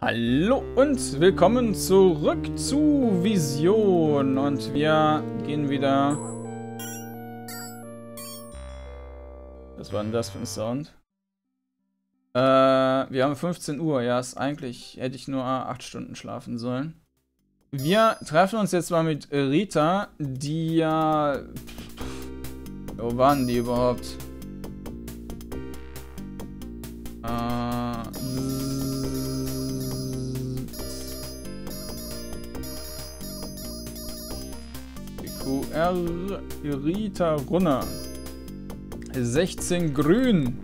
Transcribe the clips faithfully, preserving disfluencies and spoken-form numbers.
Hallo und willkommen zurück zu Vision und wir gehen wieder... Was war denn das für ein Sound? Äh, wir haben fünfzehn Uhr, ja, ist eigentlich, hätte ich nur acht Stunden schlafen sollen. Wir treffen uns jetzt mal mit Rita, die ja... Wo waren die überhaupt? Äh... Q R Rita Runner. sechzehn grün.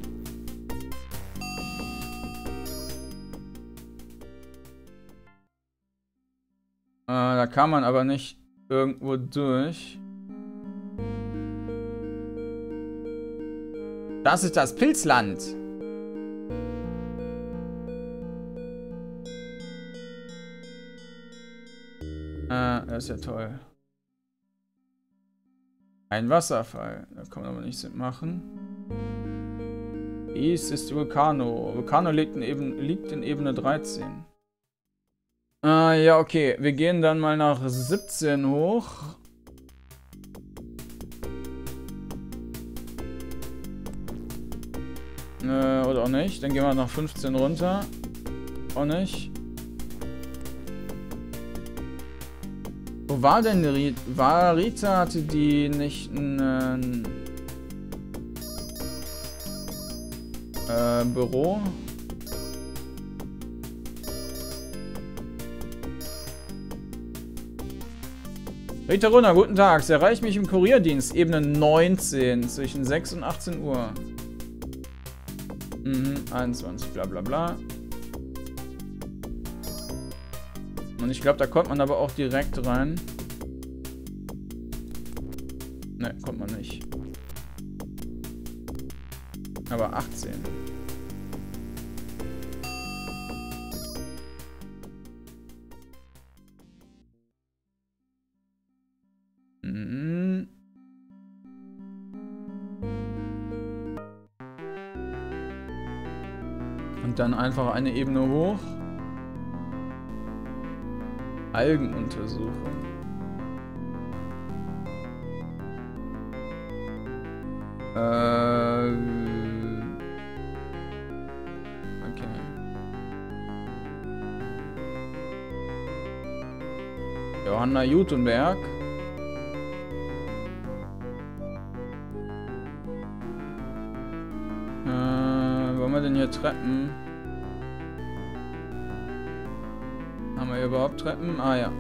Äh, da kann man aber nicht irgendwo durch. Das ist das Pilzland. Äh, das ist ja toll. Ein Wasserfall. Da kann man aber nichts mitmachen. Dies ist Vulcano. Vulcano liegt in, Eben, liegt in Ebene dreizehn. Äh, ja, okay. Wir gehen dann mal nach siebzehn hoch. Äh, oder auch nicht. Dann gehen wir nach fünfzehn runter. Auch nicht. Wo war denn Rita? War Rita, hatte die nicht ein äh, Büro? Rita Runner, guten Tag. Sie erreicht mich im Kurierdienst, Ebene neunzehn, zwischen sechs und achtzehn Uhr. Mhm, einundzwanzig, bla bla bla. Und ich glaube, da kommt man aber auch direkt rein. Ne, kommt man nicht. Aber achtzehn. Mhm. Und dann einfach eine Ebene hoch. Algenuntersuchung. Äh. Okay. Johanna Jutenberg. Äh, wollen wir denn hier Treppen? Haben wir hier überhaupt Treppen? Ah ja.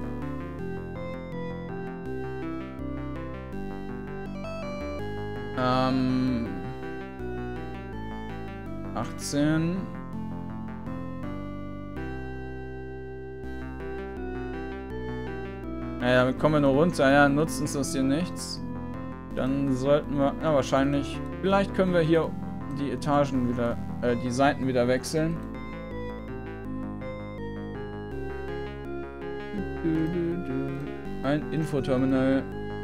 Ähm. achtzehn. Naja, damit kommen wir nur runter. Ja, nutzt uns das hier nichts. Dann sollten wir... Ja, wahrscheinlich... Vielleicht können wir hier die Etagen wieder... Äh, die Seiten wieder wechseln. Ein Infoterminal.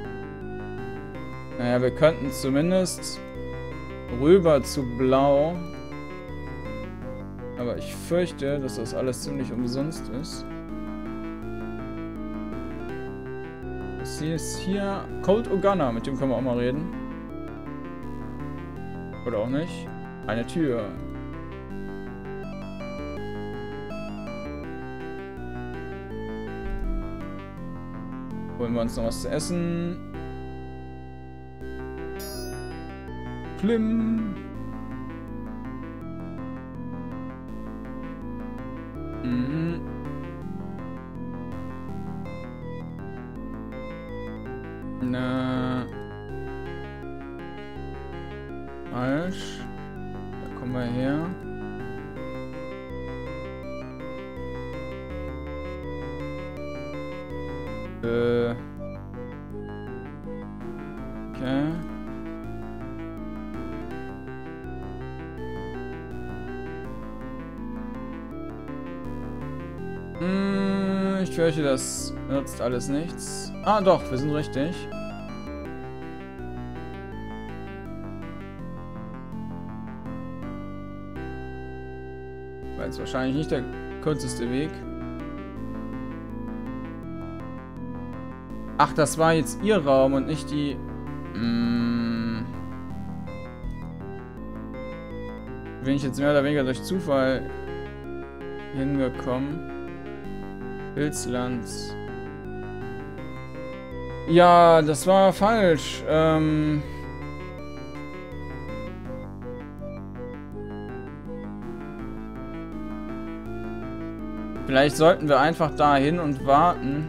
Naja, wir könnten zumindest rüber zu Blau. Aber ich fürchte, dass das alles ziemlich umsonst ist. Das hier ist hier Colt O'Gunner, mit dem können wir auch mal reden. Oder auch nicht. Eine Tür. Holen wir uns noch was zu essen. Klim. Mhm. Na. Falsch. Da kommen wir her. Äh. Okay. Hm, ich fürchte, das nutzt alles nichts. Ah, doch, wir sind richtig. War jetzt wahrscheinlich nicht der kürzeste Weg. Ach, das war jetzt ihr Raum und nicht die... Mm, bin ich jetzt mehr oder weniger durch Zufall hingekommen. Pilzland. Ja, das war falsch. Ähm... Vielleicht sollten wir einfach dahin und warten.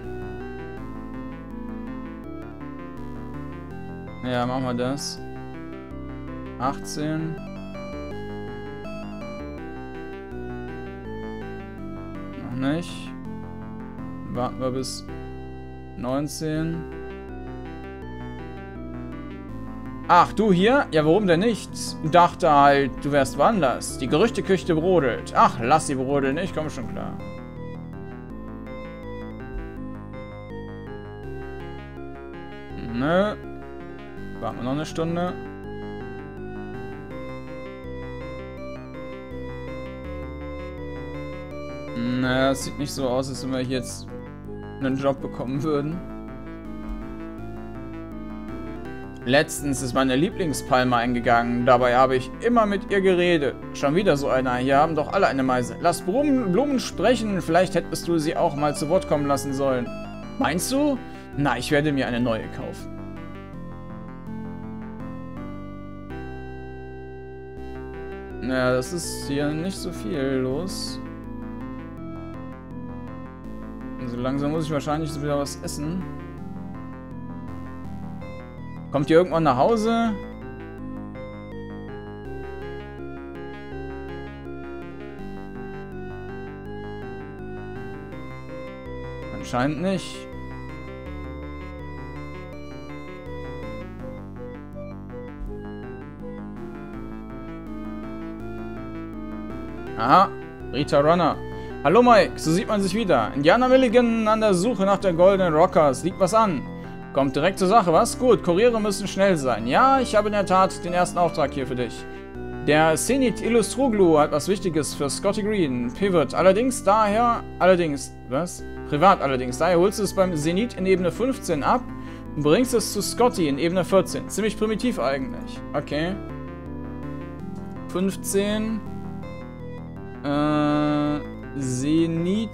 Ja, machen wir das. achtzehn. Noch nicht. Warten wir bis neunzehn. Ach, du hier? Ja, warum denn nicht? Dachte halt, du wärst woanders. Die Gerüchteküche brodelt. Ach, lass sie brodeln. Ich komme schon klar. Nö. Warten wir noch eine Stunde. Naja, es sieht nicht so aus, als wenn wir hier jetzt einen Job bekommen würden. Letztens ist meine Lieblingspalme eingegangen. Dabei habe ich immer mit ihr geredet. Schon wieder so einer. Hier haben doch alle eine Meise. Lass Blumen, Blumen sprechen. Vielleicht hättest du sie auch mal zu Wort kommen lassen sollen. Meinst du? Na, ich werde mir eine neue kaufen. Naja, das ist hier nicht so viel los. Also langsam muss ich wahrscheinlich so wieder was essen. Kommt ihr irgendwann nach Hause? Anscheinend nicht. Aha, Rita Runner. Hallo Mike, so sieht man sich wieder. Indianer Milligan an der Suche nach der Golden Rockers. Liegt was an? Kommt direkt zur Sache, was? Gut, Kuriere müssen schnell sein. Ja, ich habe in der Tat den ersten Auftrag hier für dich. Der Zenit Illustroglu hat was Wichtiges für Scotty Green. Pivot. Allerdings daher... Allerdings... Was? Privat allerdings. Daher holst du es beim Zenit in Ebene fünfzehn ab und bringst es zu Scotty in Ebene vierzehn. Ziemlich primitiv eigentlich. Okay. fünfzehn... Äh, Zenit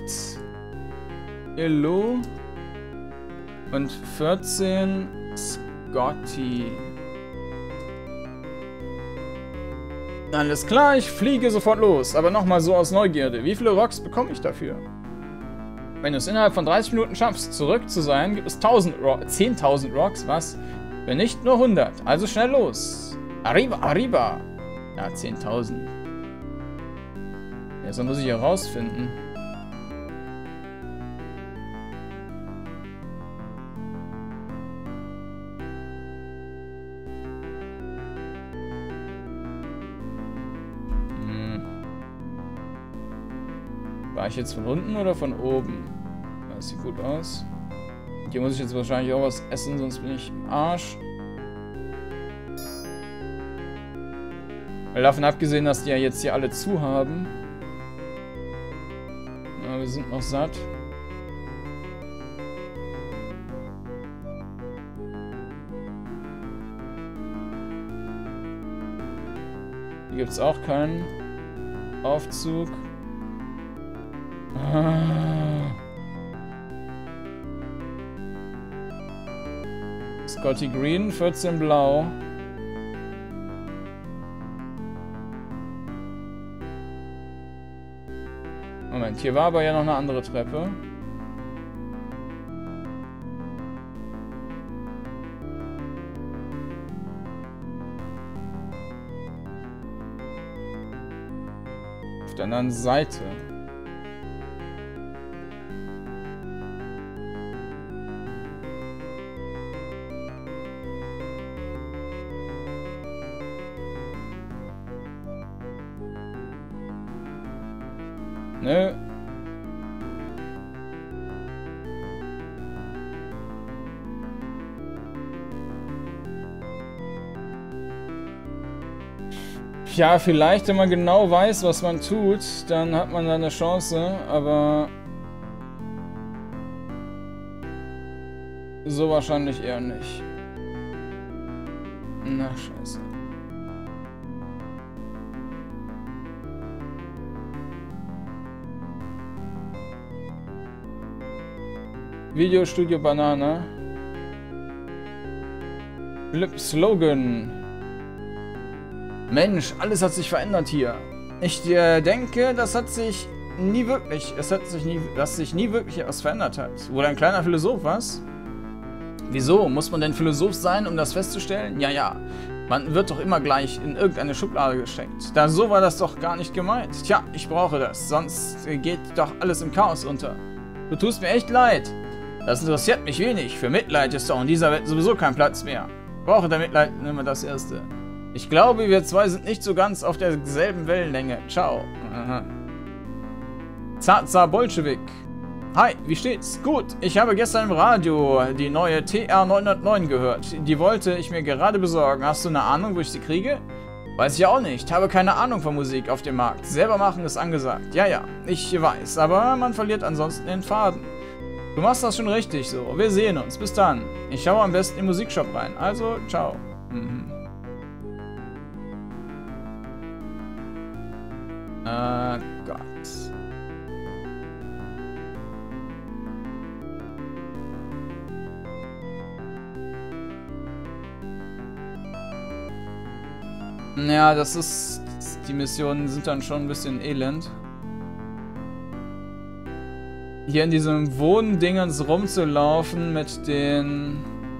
Illo und vierzehn Scotty. Alles klar, ich fliege sofort los, aber nochmal so aus Neugierde. Wie viele Rocks bekomme ich dafür? Wenn du es innerhalb von dreißig Minuten schaffst, zurück zu sein, gibt es zehntausend Rocks, was? Wenn nicht, nur hundert. Also schnell los. Arriba, arriba. Ja, zehntausend. Ja, so muss ich herausfinden. Hm. War ich jetzt von unten oder von oben? Das sieht gut aus. Hier muss ich jetzt wahrscheinlich auch was essen, sonst bin ich im Arsch. Weil davon abgesehen, dass die ja jetzt hier alle zu haben. Ja, wir sind noch satt. Hier gibt es auch keinen Aufzug. Ah. Scotty Green, vierzehn blau. Moment, hier war aber ja noch eine andere Treppe. Auf der anderen Seite. Nö. Ja, vielleicht, wenn man genau weiß, was man tut, dann hat man da eine Chance, aber so wahrscheinlich eher nicht. Na, scheiße. Videostudio Banane. Flip Slogan. Mensch, alles hat sich verändert hier. Ich äh, denke, das hat sich nie wirklich, es hat sich nie, dass sich nie wirklich etwas verändert hat. Wurde ein kleiner Philosoph, was? Wieso? Muss man denn Philosoph sein, um das festzustellen? Ja, ja. Man wird doch immer gleich in irgendeine Schublade gesteckt. Da so war das doch gar nicht gemeint. Tja, ich brauche das, sonst geht doch alles im Chaos unter. Du tust mir echt leid. Das interessiert mich wenig. Für Mitleid ist doch in dieser Welt sowieso kein Platz mehr. Ich brauche der Mitleid immer das Erste. Ich glaube, wir zwei sind nicht so ganz auf derselben Wellenlänge. Ciao. Aha. Zaza Bolschewik. Hi, wie steht's? Gut, ich habe gestern im Radio die neue T R neunhundertneun gehört. Die wollte ich mir gerade besorgen. Hast du eine Ahnung, wo ich sie kriege? Weiß ich auch nicht. Habe keine Ahnung von Musik auf dem Markt. Selber machen ist angesagt. Ja, ja, ich weiß. Aber man verliert ansonsten den Faden. Du machst das schon richtig so. Wir sehen uns. Bis dann. Ich schaue am besten in den Musikshop rein. Also, ciao. Mhm. Äh, Gott. Ja, das ist... Die Missionen sind dann schon ein bisschen elend. Hier in diesem Wohndingens rumzulaufen mit den...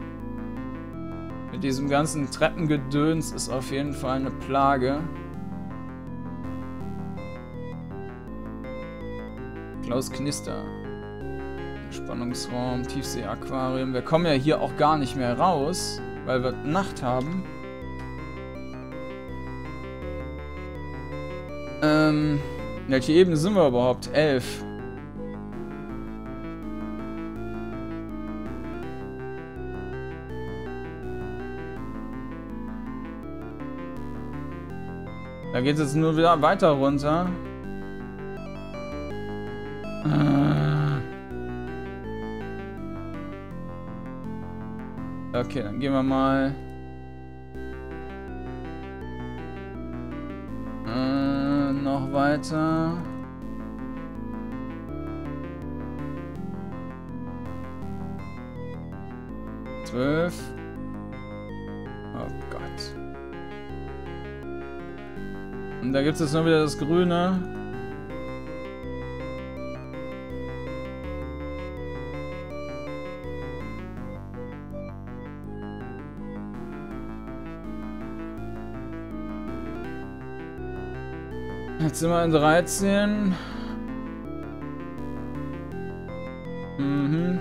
Mit diesem ganzen Treppengedöns ist auf jeden Fall eine Plage. Klaus Knister. Spannungsraum, Tiefsee-Aquarium. Wir kommen ja hier auch gar nicht mehr raus, weil wir Nacht haben. Ähm, welche Ebene sind wir überhaupt? Elf. Da geht es jetzt nur wieder weiter runter. Okay, dann gehen wir mal... Äh, noch weiter. Zwölf. Oh Gott. Und da gibt es jetzt nur wieder das Grüne. Jetzt sind wir in dreizehn. Mhm.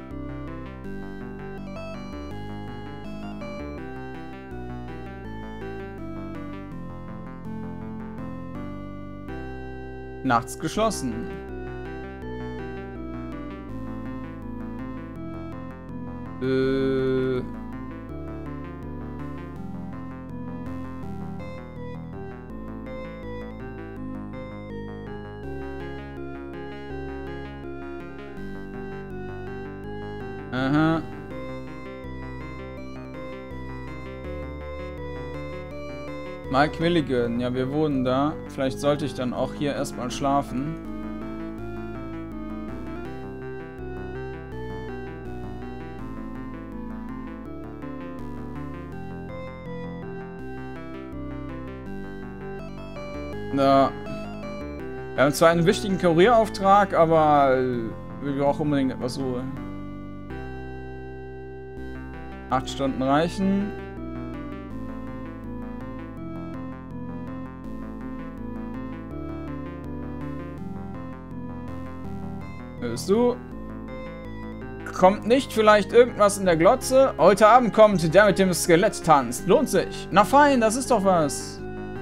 Nachts geschlossen. Äh... Aha. Mike Milligan, ja, wir wohnen da. Vielleicht sollte ich dann auch hier erstmal schlafen. Da. Wir haben zwar einen wichtigen Kurierauftrag, aber wir brauchen unbedingt etwas Ruhe. Acht Stunden reichen. Hörst du? Kommt nicht vielleicht irgendwas in der Glotze? Heute Abend kommt der mit dem Skelett tanzt. Lohnt sich. Na fein, das ist doch was.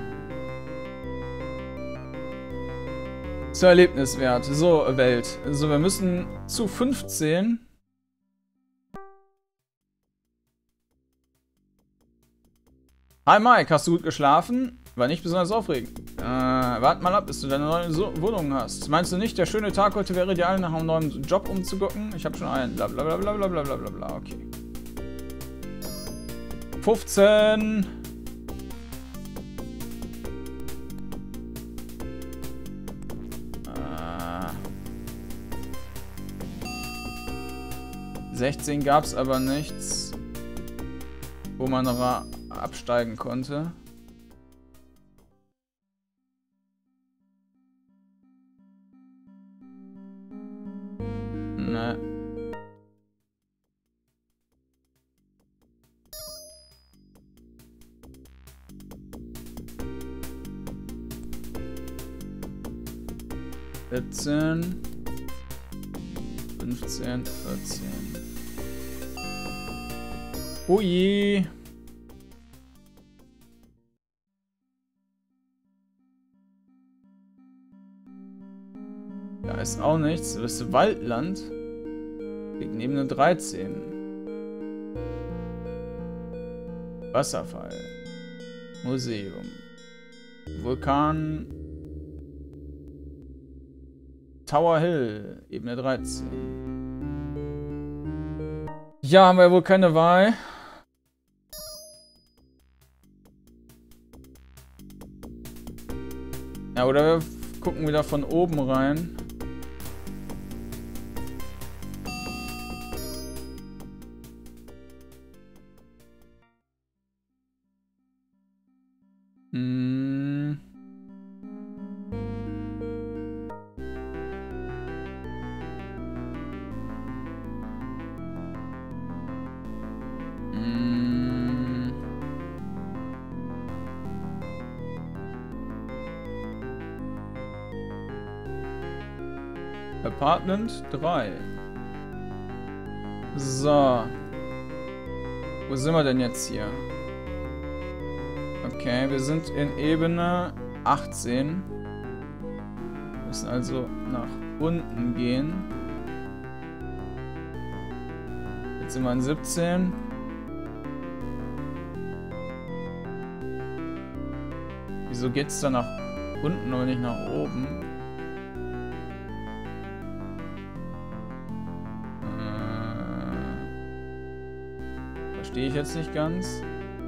Zur Erlebniswert. So, Welt. So, wir müssen zu fünfzehn. Hi Mike, hast du gut geschlafen? War nicht besonders aufregend. Äh, wart mal ab, bis du deine neue so Wohnung hast. Meinst du nicht, der schöne Tag heute wäre ideal, nach einem neuen Job umzugucken? Ich habe schon einen. Blablabla, bla, bla, bla, bla, bla, okay. fünfzehn. Äh. sechzehn gab es aber nichts, wo man noch absteigen konnte. Ne. siebzehn. fünfzehn, vierzehn. Ui. Da ist auch nichts. Das ist Waldland. Liegt neben der dreizehn. Wasserfall. Museum. Vulkan. Tower Hill. Ebene dreizehn. Ja, haben wir wohl keine Wahl. Ja, oder wir gucken wieder von oben rein. Hm. Hm. Apartment drei. So. Wo sind wir denn jetzt hier? Okay, wir sind in Ebene achtzehn. Wir müssen also nach unten gehen. Jetzt sind wir in siebzehn. Wieso geht es da nach unten und nicht nach oben? Äh, verstehe ich jetzt nicht ganz.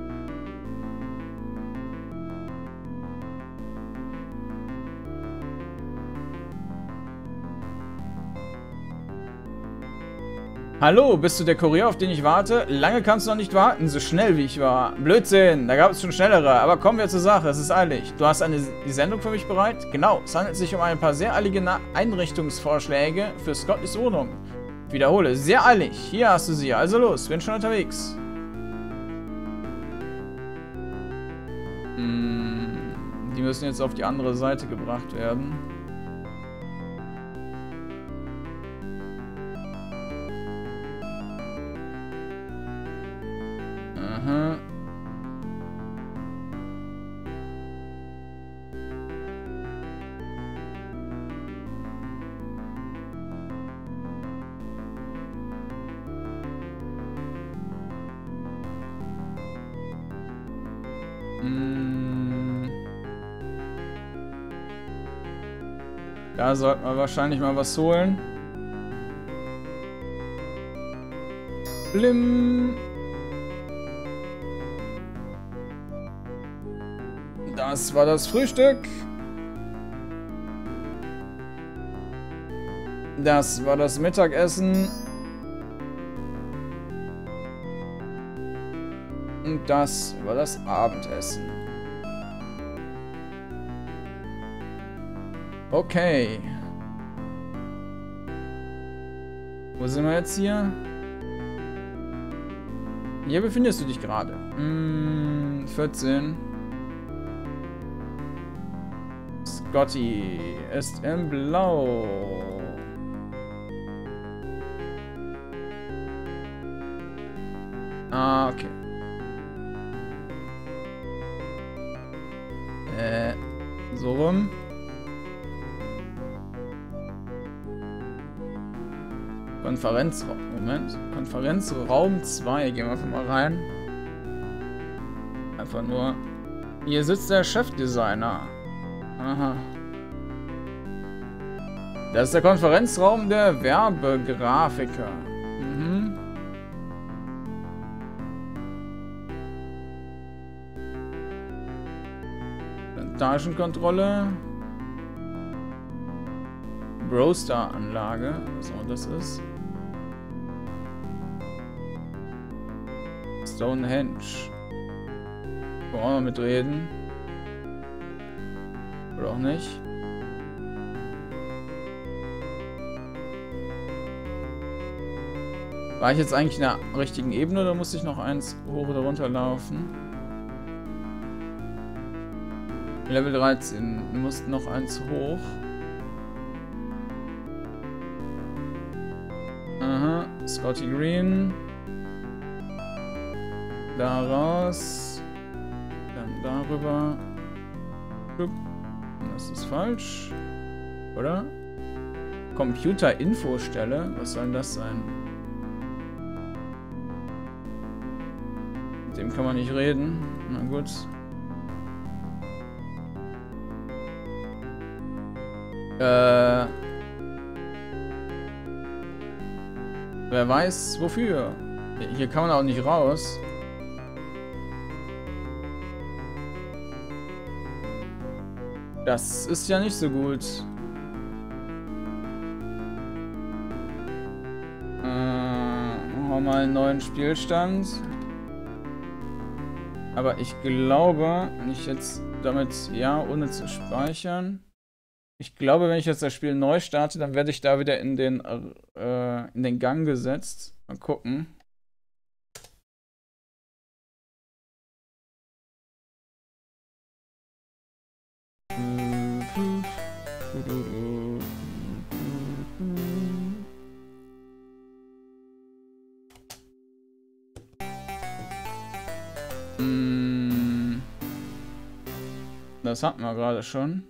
Hallo, bist du der Kurier, auf den ich warte? Lange kannst du noch nicht warten, so schnell wie ich war. Blödsinn, da gab es schon schnellere, aber kommen wir zur Sache, es ist eilig. Du hast eine, die Sendung für mich bereit? Genau, es handelt sich um ein paar sehr eilige Einrichtungsvorschläge für Scottys Wohnung. Ich wiederhole, sehr eilig. Hier hast du sie, also los, bin schon unterwegs. Hm, die müssen jetzt auf die andere Seite gebracht werden. Aha. Hm. Da sollten wir wahrscheinlich mal was holen. Blim. Das war das Frühstück. Das war das Mittagessen. Und das war das Abendessen. Okay. Wo sind wir jetzt hier? Hier befindest du dich gerade. Hm, vierzehn. Scotty ist in Blau. Ah, okay. Äh, so rum. Konferenzraum. Moment. Konferenzraum zwei. Gehen wir einfach mal rein. Einfach nur Hier sitzt der Chefdesigner. Aha. Das ist der Konferenzraum der Werbegrafiker. Mhm. Plantagenkontrolle. Brostar-Anlage, was auch das ist. Stonehenge. Wollen wir auch noch mitreden? Oder auch nicht? War ich jetzt eigentlich in der richtigen Ebene oder musste ich noch eins hoch oder runter laufen? Level dreizehn. Wir mussten noch eins hoch. Aha. Scotty Green. Da raus. Dann darüber. Das ist falsch. Oder? Computer-Infostelle. Was soll denn das sein? Mit dem kann man nicht reden. Na gut. Äh. Wer weiß wofür. Hier kann man auch nicht raus. Das ist ja nicht so gut. Äh, machen wir mal einen neuen Spielstand. Aber ich glaube, wenn ich jetzt damit, ja, ohne zu speichern. Ich glaube, wenn ich jetzt das Spiel neu starte, dann werde ich da wieder in den, äh, in den Gang gesetzt. Mal gucken. Das hatten wir gerade schon.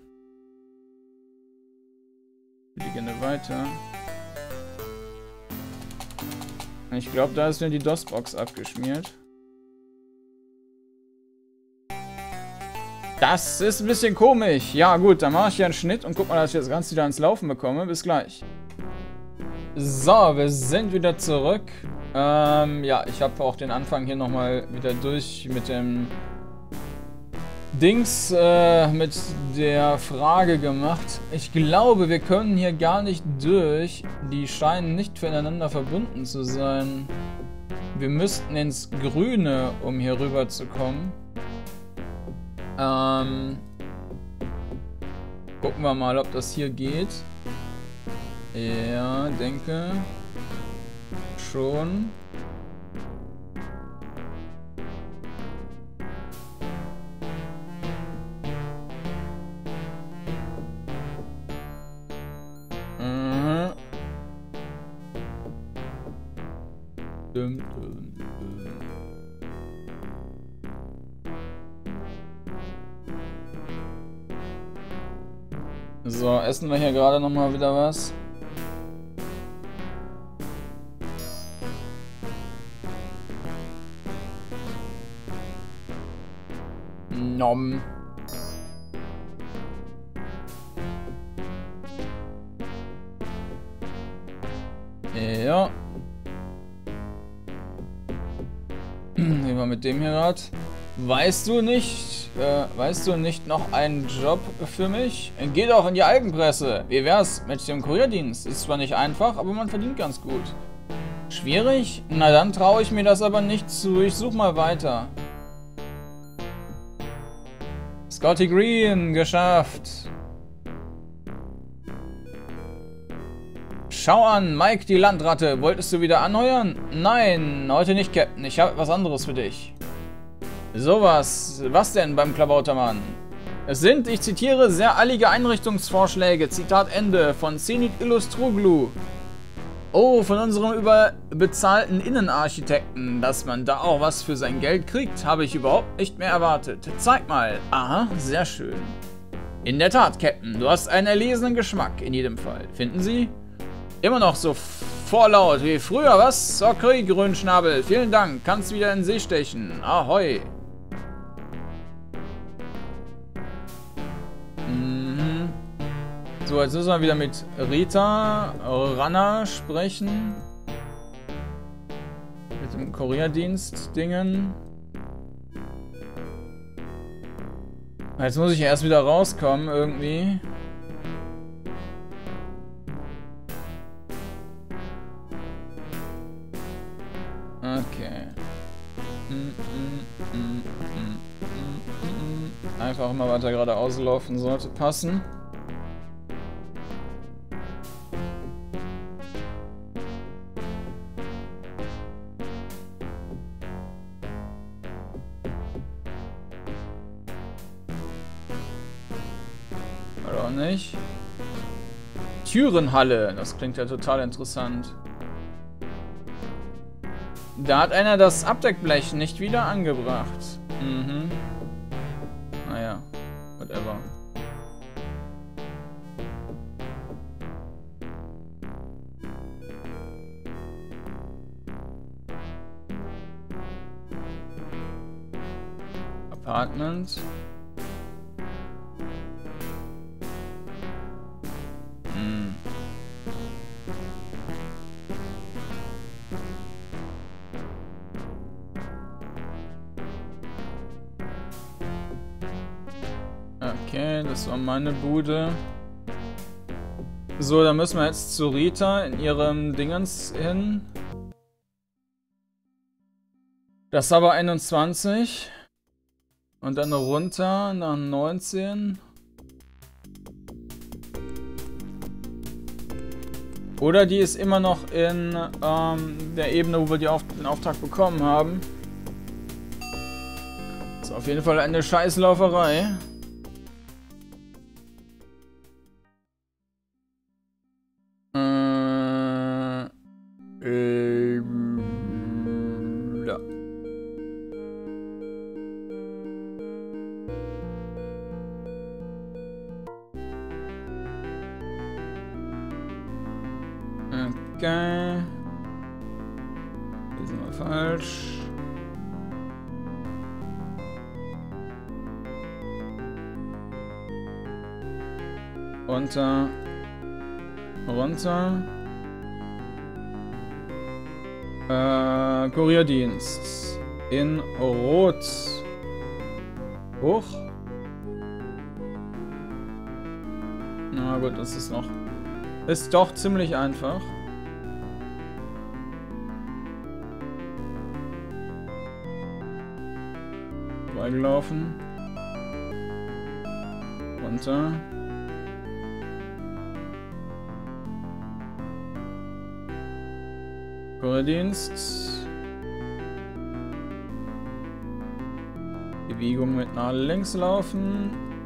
Wir gehen weiter. Ich glaube, da ist mir die DOS-Box abgeschmiert. Das ist ein bisschen komisch. Ja gut, dann mache ich hier einen Schnitt und guck mal, dass ich das Ganze wieder ans Laufen bekomme. Bis gleich. So, wir sind wieder zurück. Ähm, ja, ich habe auch den Anfang hier nochmal wieder durch mit dem Dings, äh, mit der Frage gemacht. Ich glaube, wir können hier gar nicht durch. Die scheinen nicht füreinander verbunden zu sein. Wir müssten ins Grüne, um hier rüber zu kommen. Ähm, gucken wir mal, ob das hier geht. Ja, denke schon. Mhm. Dum, dum, dum. So, essen wir hier gerade noch mal wieder was. Nom. Ja. Nehmen wir mit dem hier gerade. Weißt du nicht, äh, weißt du nicht noch einen Job für mich? Geh doch in die Algenpresse. Wie wär's mit dem Kurierdienst? Ist zwar nicht einfach, aber man verdient ganz gut. Schwierig? Na dann traue ich mir das aber nicht zu. Ich such mal weiter. Scotty Green, geschafft. Schau an, Mike, die Landratte. Wolltest du wieder anheuern? Nein, heute nicht, Captain. Ich habe was anderes für dich. Sowas. Was denn beim Klabautermann? Es sind, ich zitiere, sehr allige Einrichtungsvorschläge. Zitat Ende von Zenit Illustroglu. Oh, von unserem überbezahlten Innenarchitekten. Dass man da auch was für sein Geld kriegt, habe ich überhaupt nicht mehr erwartet. Zeig mal. Aha, sehr schön. In der Tat, Captain. Du hast einen erlesenen Geschmack in jedem Fall. Finden Sie? Immer noch so vorlaut wie früher, was? Okay, Grünschnabel. Vielen Dank. Kannst wieder in den See stechen. Ahoi. So, jetzt müssen wir wieder mit Rita Ranna sprechen. Mit dem Kurierdienst-Dingen. Jetzt muss ich erst wieder rauskommen, irgendwie. Okay. Einfach immer weiter geradeaus laufen sollte passen. Oder auch nicht. Türenhalle, das klingt ja total interessant. Da hat einer das Abdeckblech nicht wieder angebracht. Mhm. Naja, whatever. Apartment. Hm. Okay, das war meine Bude. So, dann müssen wir jetzt zu Rita in ihrem Dingens hin. Das ist aber einundzwanzig. Und dann runter nach neunzehn. Oder die ist immer noch in ähm, der Ebene, wo wir die Auf den Auftrag bekommen haben. Das ist auf jeden Fall eine Scheißlauferei. Äh, äh, ja. Okay. Hier sind wir falsch. Runter. Runter. Äh, Kurierdienst. In Rot. Hoch. Na gut, das ist noch... Ist doch ziemlich einfach. Vorbeigelaufen. Runter. Kurierdienst. Bewegung mit nach links laufen.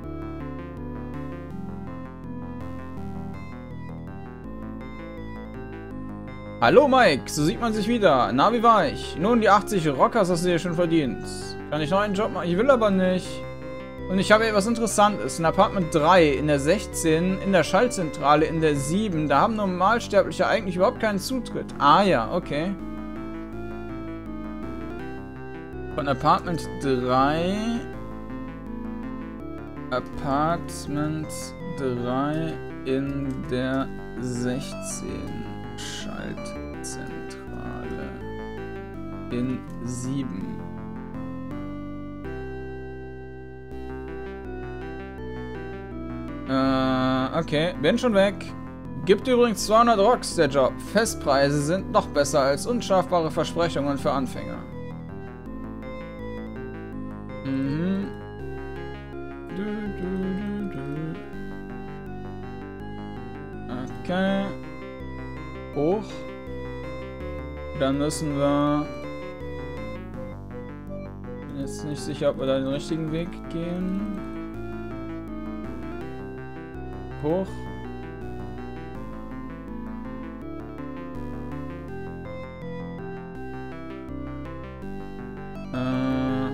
Hallo Mike, so sieht man sich wieder. Na, wie war ich? Nun, die achtzig Rockers hast du dir schon verdient. Kann ich noch einen Job machen? Ich will aber nicht. Und ich habe etwas Interessantes. In Apartment drei, in der sechzehn, in der Schaltzentrale, in der sieben. Da haben Normalsterbliche eigentlich überhaupt keinen Zutritt. Ah ja, okay. Von Apartment drei. Apartment drei in der sechzehn. Schaltzentrale. In sieben. Äh, okay. Bin schon weg. Gibt übrigens zweihundert Rocks, der Job. Festpreise sind noch besser als unscharfbare Versprechungen für Anfänger. Mhm. Du, du, du, du. Okay. Hoch. Dann müssen wir... Bin jetzt nicht sicher, ob wir da den richtigen Weg gehen. Hoch. Äh.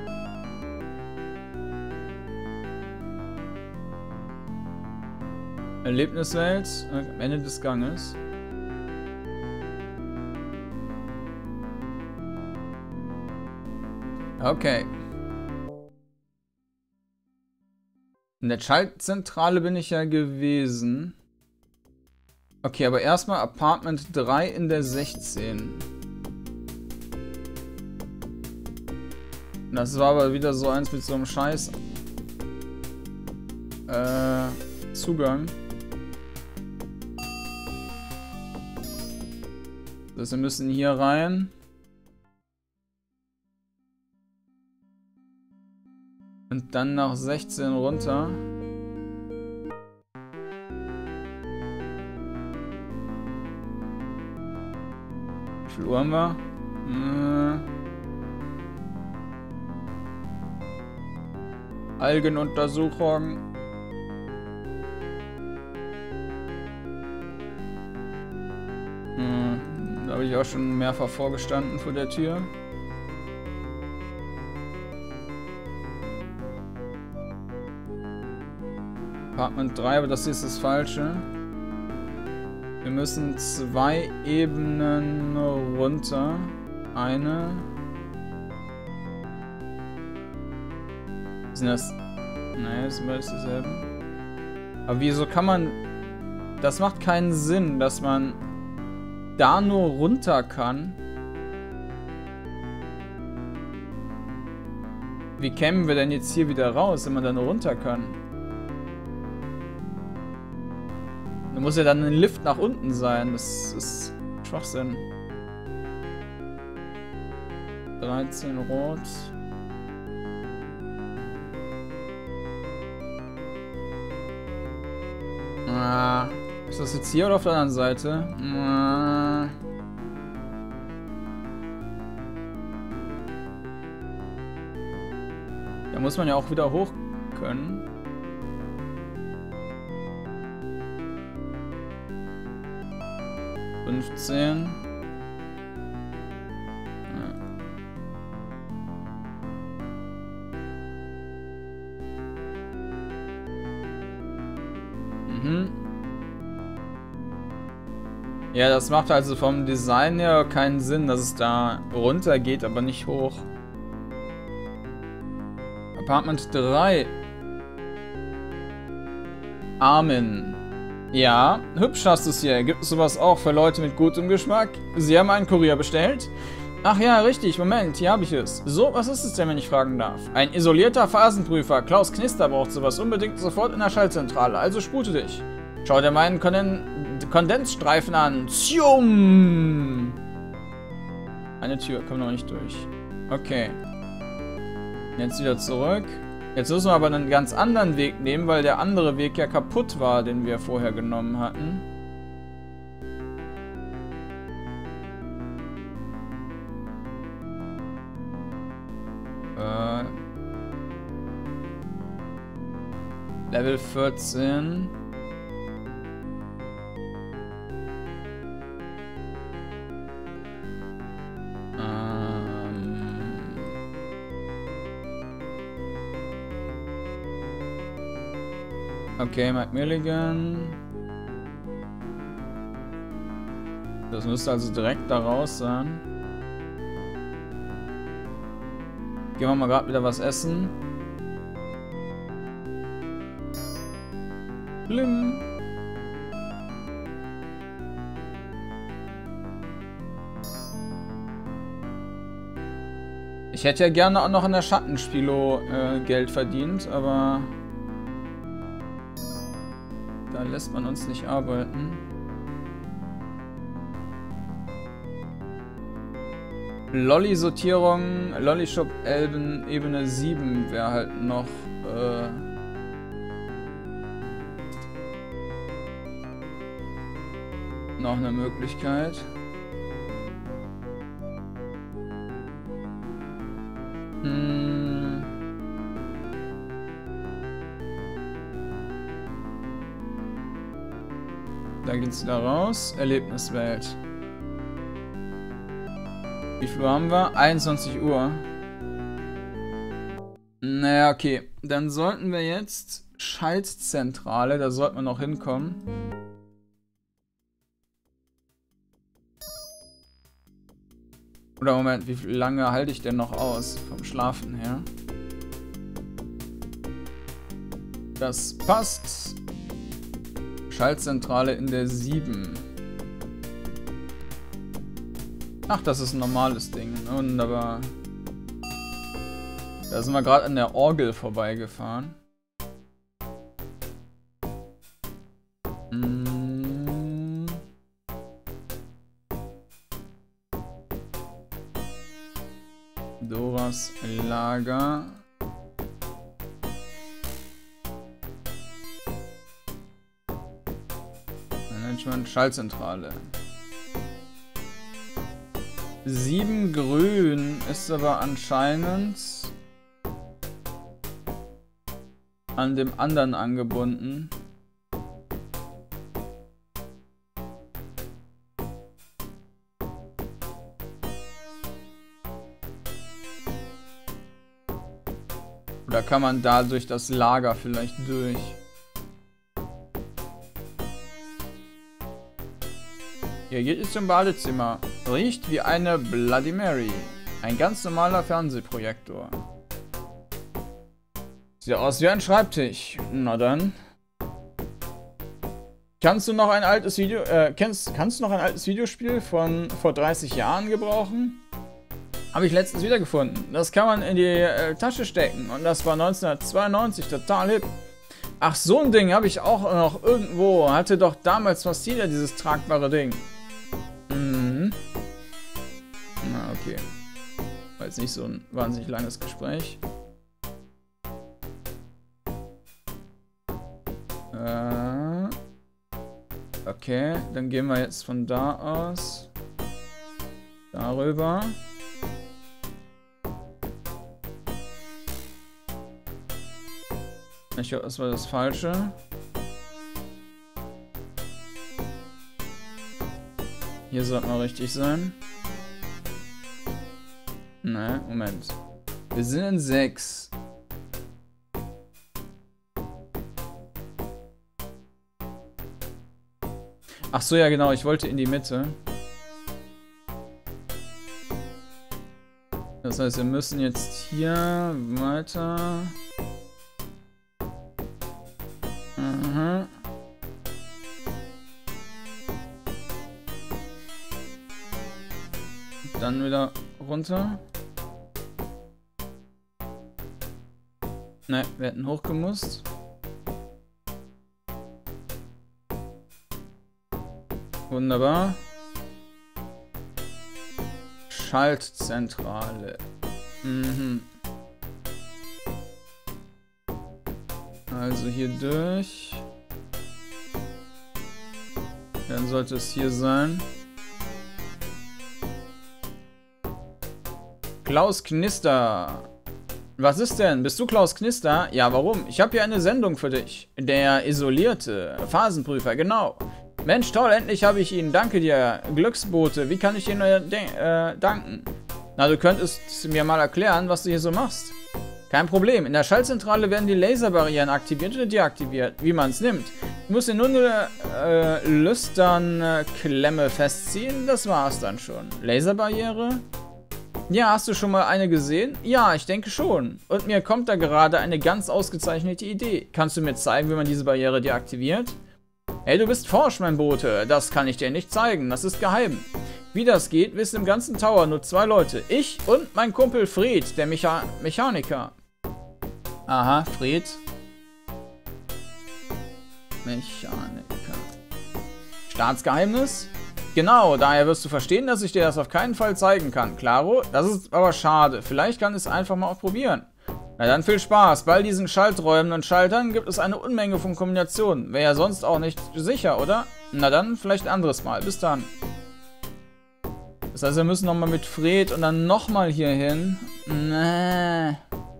Erlebniswelt am Ende des Ganges. Okay. In der Schaltzentrale bin ich ja gewesen. Okay, aber erstmal Apartment drei in der sechzehn. Das war aber wieder so eins mit so einem Scheiß äh, Zugang. Das, wir müssen hier rein. Und dann nach sechzehn runter. Wie viel Uhr haben wir? Äh. Algenuntersuchung. Hm. Da habe ich auch schon mehrfach vorgestanden vor der Tür. Apartment drei, aber das hier ist das Falsche. Wir müssen zwei Ebenen runter. Eine. Sind das... Nein, das sind beides dieselben. Aber wieso kann man... Das macht keinen Sinn, dass man da nur runter kann. Wie kämen wir denn jetzt hier wieder raus, wenn man da nur runter kann? Da muss ja dann ein Lift nach unten sein. Das ist Schwachsinn. dreizehn rot. Ah, ist das jetzt hier oder auf der anderen Seite? Ah. Da muss man ja auch wieder hoch können. fünfzehn. Ja. Mhm. Ja, das macht also vom Design her keinen Sinn, dass es da runter geht, aber nicht hoch. Apartment drei. Armin. Ja, hübsch hast du es hier. Gibt es sowas auch für Leute mit gutem Geschmack? Sie haben einen Kurier bestellt? Ach ja, richtig. Moment, hier habe ich es. So, was ist es denn, wenn ich fragen darf? Ein isolierter Phasenprüfer. Klaus Knister braucht sowas unbedingt sofort in der Schaltzentrale. Also spute dich. Schau dir meinen Konden Kondensstreifen an. Tschum! Eine Tür, kommen wir noch nicht durch. Okay. Jetzt wieder zurück. Jetzt müssen wir aber einen ganz anderen Weg nehmen, weil der andere Weg ja kaputt war, den wir vorher genommen hatten. Äh, Level vierzehn. Okay, Mike Milligan. Das müsste also direkt da raus sein. Gehen wir mal gerade wieder was essen. Blim. Ich hätte ja gerne auch noch in der Schattenspielo äh, Geld verdient, aber da lässt man uns nicht arbeiten. Lolli-Sortierung, Lolli-Shop Elben, Ebene sieben wäre halt noch äh, noch eine Möglichkeit. Hm. Da geht's wieder raus. Erlebniswelt. Wie viel Uhr haben wir? einundzwanzig Uhr. Naja, okay. Dann sollten wir jetzt Schaltzentrale. Da sollten wir noch hinkommen. Oder Moment, wie lange halte ich denn noch aus? Vom Schlafen her. Das passt. Schaltzentrale in der sieben. Ach, das ist ein normales Ding. Wunderbar. Da sind wir gerade an der Orgel vorbeigefahren. Hm. Doras Lager. Management Schaltzentrale. sieben grün ist aber anscheinend an dem anderen angebunden. Oder kann man da durch das Lager vielleicht durch? Hier geht es zum Badezimmer. Riecht wie eine Bloody Mary. Ein ganz normaler Fernsehprojektor. Sieht aus wie ein Schreibtisch. Na dann. Kannst du noch ein altes Video, äh, kennst, kannst du noch ein altes Videospiel von vor dreißig Jahren gebrauchen? Habe ich letztens wiedergefunden. Das kann man in die äh, Tasche stecken. Und das war neunzehnhundertzweiundneunzig total hip. Ach, so ein Ding habe ich auch noch irgendwo. Hatte doch damals fast jeder dieses tragbare Ding. Mhm. Na, okay. War jetzt nicht so ein wahnsinnig langes Gespräch. Äh. Okay, dann gehen wir jetzt von da aus. Darüber. Ich glaube, das war das Falsche. Hier sollte mal richtig sein. Ne, Moment. Wir sind in sechs. Ach so, ja genau, ich wollte in die Mitte. Das heißt, wir müssen jetzt hier weiter. Aha. Dann wieder runter. Ne, wir hätten hochgemusst. Wunderbar. Schaltzentrale. Mhm. Also hier durch. Dann sollte es hier sein. Klaus Knister. Was ist denn? Bist du Klaus Knister? Ja, warum? Ich habe hier eine Sendung für dich. Der isolierte Phasenprüfer, genau. Mensch, toll, endlich habe ich ihn. Danke dir, Glücksbote. Wie kann ich dir äh, danken? Na, du könntest mir mal erklären, was du hier so machst. Kein Problem. In der Schaltzentrale werden die Laserbarrieren aktiviert oder deaktiviert, wie man es nimmt. Ich muss hier nur eine äh, Lüstern-Klemme festziehen. Das war's dann schon. Laserbarriere? Ja, hast du schon mal eine gesehen? Ja, ich denke schon. Und mir kommt da gerade eine ganz ausgezeichnete Idee. Kannst du mir zeigen, wie man diese Barriere deaktiviert? Hey, du bist forsch, mein Bote. Das kann ich dir nicht zeigen. Das ist geheim. Wie das geht, wissen im ganzen Tower nur zwei Leute. Ich und mein Kumpel Fred, der Mecha Mechaniker. Aha, Fred. Mechaniker. Staatsgeheimnis? Genau, daher wirst du verstehen, dass ich dir das auf keinen Fall zeigen kann. Klaro? Das ist aber schade. Vielleicht kann ich es einfach mal auch probieren. Na dann viel Spaß. Bei all diesen Schalträumen und Schaltern gibt es eine Unmenge von Kombinationen. Wäre ja sonst auch nicht sicher, oder? Na dann, vielleicht ein anderes Mal. Bis dann. Das heißt, wir müssen nochmal mit Fred und dann nochmal hier hin. Nee.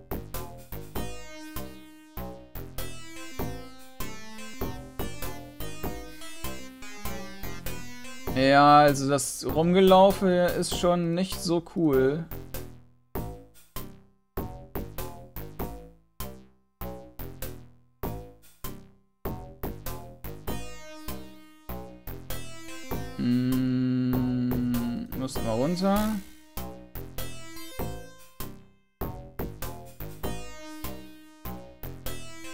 Ja, also das Rumgelaufe ist schon nicht so cool. Hm, müssen wir runter.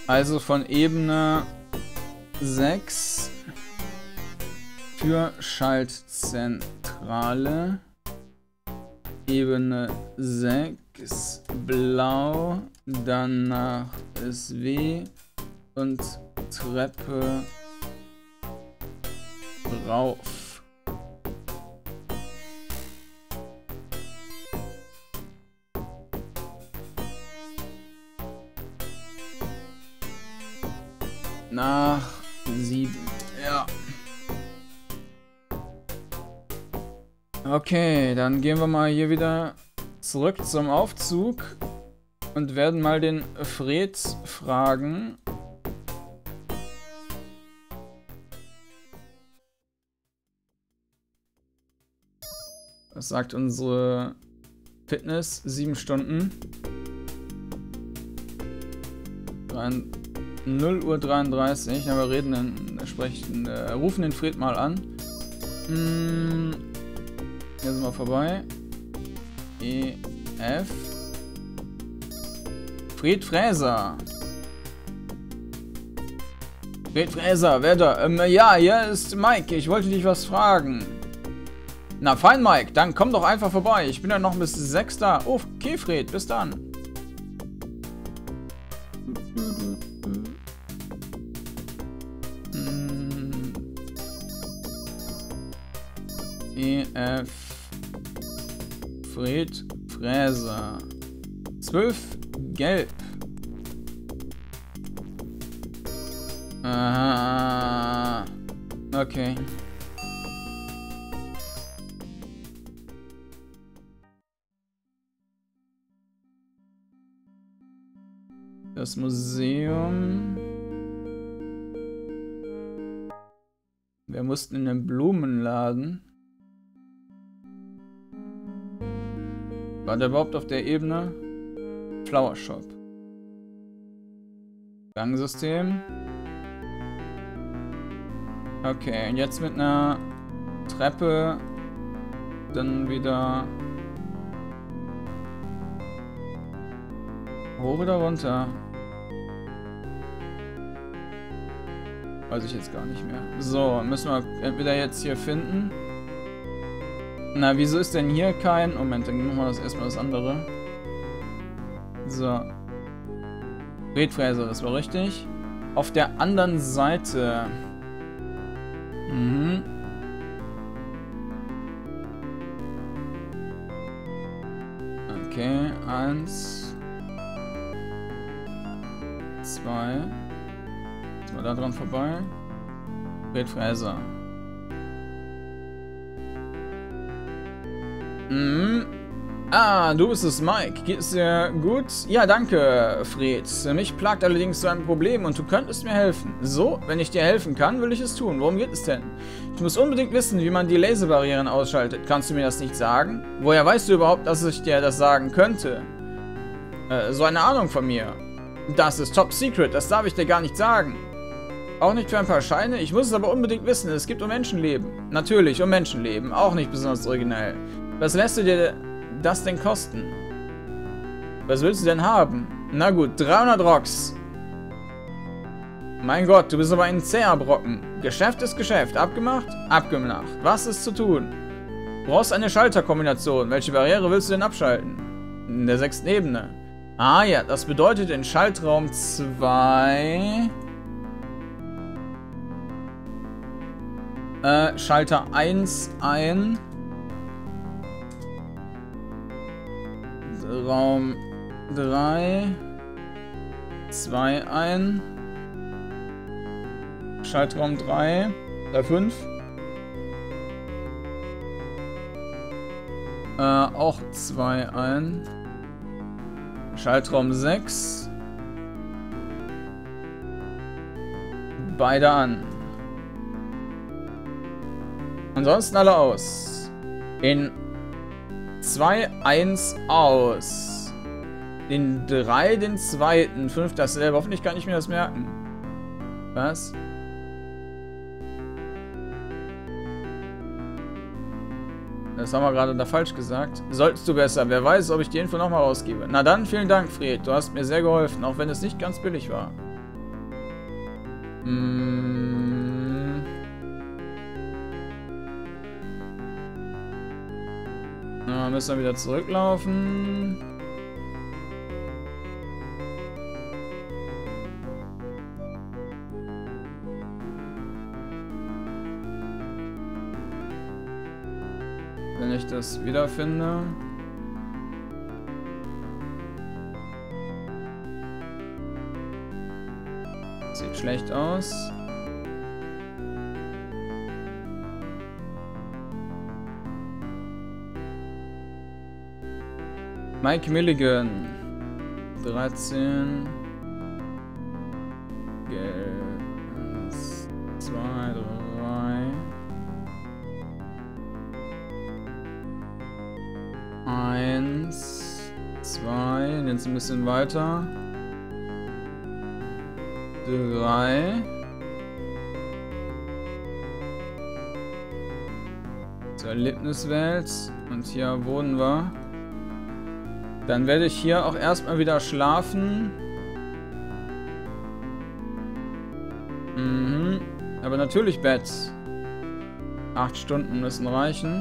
Also von Ebene sechs für Schaltzentrale. Ebene sechs blau, danach S W und Treppe rauf. Nach sieben. Ja. Okay, dann gehen wir mal hier wieder zurück zum Aufzug und werden mal den Fred fragen. Was sagt unsere Fitness? Sieben Stunden. null Uhr dreiunddreißig. Ja, wir reden dann, sprechen, äh, rufen den Fred mal an. Hm, hier sind wir vorbei. E F. Fred Fräser. Fred Fräser, wer da? Ähm, ja, hier ist Mike. Ich wollte dich was fragen. Na, fein, Mike. Dann komm doch einfach vorbei. Ich bin ja noch bis sechs da. Oh, okay, Fred. Bis dann. E F Fred Fräser. zwölf gelb. Aha. Okay. Das Museum. Wir mussten in den Blumenladen. War der überhaupt auf der Ebene? Flower Shop. Gangsystem. Okay, und jetzt mit einer Treppe dann wieder hoch oder runter? Weiß ich jetzt gar nicht mehr. So, müssen wir entweder jetzt hier finden. Na, wieso ist denn hier kein... Moment, dann machen wir das erstmal das andere. So. Redfräser, das war richtig. Auf der anderen Seite. Mhm. Okay, eins. Zwei. Sind wir da dran vorbei? Redfräser. Mhm. Ah, du bist es, Mike. Geht es dir gut? Ja, danke, Fred. Mich plagt allerdings so ein Problem und du könntest mir helfen. So, wenn ich dir helfen kann, will ich es tun. Worum geht es denn? Ich muss unbedingt wissen, wie man die Laserbarrieren ausschaltet. Kannst du mir das nicht sagen? Woher weißt du überhaupt, dass ich dir das sagen könnte? Äh, so eine Ahnung von mir. Das ist Top Secret, das darf ich dir gar nicht sagen. Auch nicht für ein paar Scheine? Ich muss es aber unbedingt wissen. Es geht um Menschenleben. Natürlich, um Menschenleben. Auch nicht besonders originell. Was lässt du dir das denn kosten? Was willst du denn haben? Na gut, dreihundert Rocks. Mein Gott, du bist aber ein zäher Brocken. Geschäft ist Geschäft. Abgemacht? Abgemacht. Was ist zu tun? Du brauchst eine Schalterkombination. Welche Barriere willst du denn abschalten? In der sechsten Ebene. Ah ja, das bedeutet in Schaltraum zwei... Äh, Schalter eins ein. Raum drei. zwei ein. Schaltraum drei. Äh, fünf. Äh, auch zwei ein. Schaltraum sechs. Beide an. Ansonsten alle aus. In zwei eins aus. In drei den zweiten. fünf dasselbe. Hoffentlich kann ich mir das merken. Was? Das haben wir gerade da falsch gesagt. Solltest du besser. Wer weiß, ob ich die Info nochmal rausgebe. Na dann, vielen Dank, Fred. Du hast mir sehr geholfen, auch wenn es nicht ganz billig war. Mm. Na, müssen wir wieder zurücklaufen. Wenn ich das wiederfinde. Sieht schlecht aus. Mike Milligan. dreizehn. eins, zwei, drei. eins, zwei. Jetzt ein bisschen weiter. drei. Zur Erlebniswelt. Und hier wohnen wir. Dann werde ich hier auch erstmal wieder schlafen. Mhm. Aber natürlich Bett. Acht Stunden müssen reichen.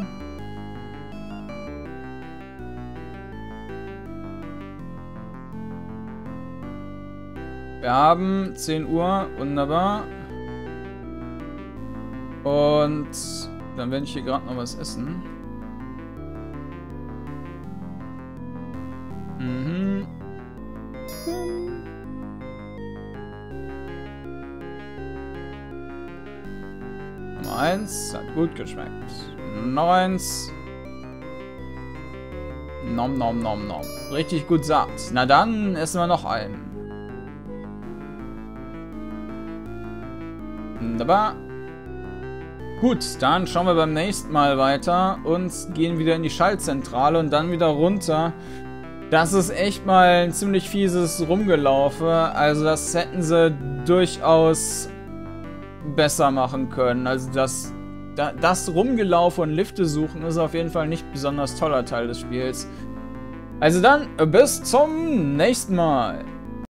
Wir haben zehn Uhr. Wunderbar. Und dann werde ich hier gerade noch was essen. Mhm. Nummer eins hat gut geschmeckt. Noch eins. Nom nom nom nom. Richtig gut satt. Na dann essen wir noch einen. Wunderbar. Gut, dann schauen wir beim nächsten Mal weiter und gehen wieder in die Schaltzentrale und dann wieder runter. Das ist echt mal ein ziemlich fieses Rumgelaufe. Also das hätten sie durchaus besser machen können. Also das, das Rumgelaufe und Lifte suchen ist auf jeden Fall nicht besonders toller Teil des Spiels. Also dann bis zum nächsten Mal.